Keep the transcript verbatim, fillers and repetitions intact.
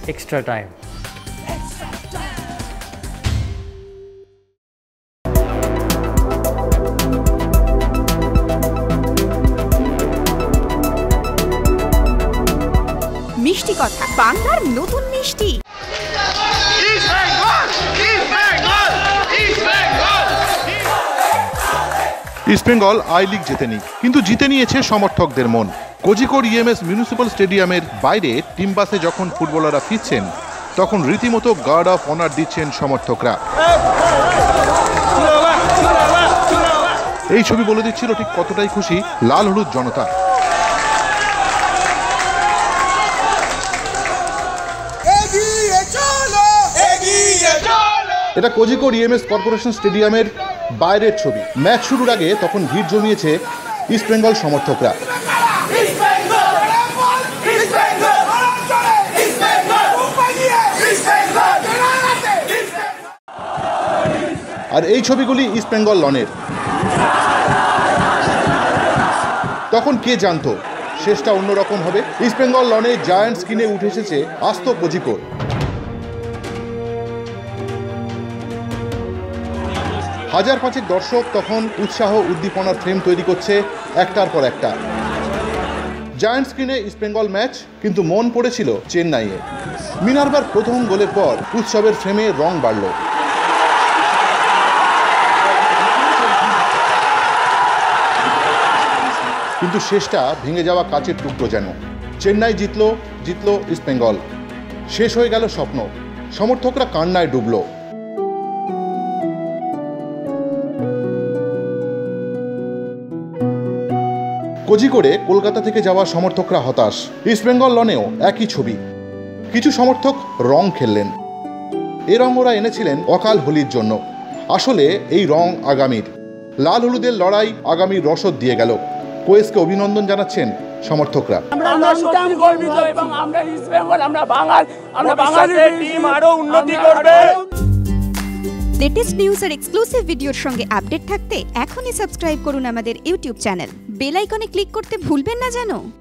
extra time. মিষ্টি কথা বাংলার নতুন মিষ্টি ইস্ট বেঙ্গল আই লিগ জেতেনি, কিন্তু জিতে নিয়েছে সমর্থকদের মন। কোজিকোড় ইএমএস মিউনিসিপ্যাল স্টেডিয়ামের বাইরে টিম বাসে যখন ফুটবলাররা ফিরছেন, তখন রীতিমতো গার্ড অফ অনার দিচ্ছেন সমর্থকরা। এই ছবি বলে দিচ্ছিল ঠিক কতটাই খুশি লাল হলুদ জনতা। এটা কোজিকোড় ইএমএস কর্পোরেশন স্টেডিয়ামের বাইরের ছবি। ম্যাচ শুরুর আগে তখন ভিড় জমিয়েছে ইস্ট বেঙ্গল সমর্থকরা। আর এই ছবিগুলি ইস্ট বেঙ্গল লনের। তখন কে জানতো শেষটা অন্যরকম হবে। ইস্ট বেঙ্গল লনে জায়ান্ট স্ক্রিনে উঠে এসেছে আস্ত কোজিকোড়। হাজার পাঁচেক দর্শক তখন উৎসাহ উদ্দীপনার ফ্রেম তৈরি করছে একটার পর একটা। জায়ান্ট স্ক্রিনে ইস্ট বেঙ্গল ম্যাচ, কিন্তু মন পড়েছিল চেন্নাইয়ে। মিনার্ভার প্রথম গোলের পর উৎসবের ফ্রেমে রং বাড়ল। কিন্তু শেষটা ভেঙে যাওয়া কাচের টুকরো যেন। চেন্নাই জিতল, জিতল ইস্ট বেঙ্গল। শেষ হয়ে গেল স্বপ্ন। সমর্থকরা কান্নায় ডুবল। কোজিকোড়ে কলকাতা থেকে যাওয়া সমর্থকরা হতাশ। ইস্ট বেঙ্গল লনেও একই ছবি। কিছু সমর্থক রং খেললেন। এ রং ওরা এনেছিলেন অকাল হোলির জন্য। আসলে এই রং আগামীর। লাল হলুদের লড়াই আগামীর রসদ দিয়ে গেল। কোয়েসকে অভিনন্দন জানাচ্ছেন সমর্থকরা। লেটেস্ট নিউজ আর এক্সক্লুসিভ ভিডিওর সঙ্গে আপডেট থাকতে এখনই সাবস্ক্রাইব করুন আমাদের ইউটিউব চ্যানেল। বেল আইকনে ক্লিক করতে ভুলবেন না যেন।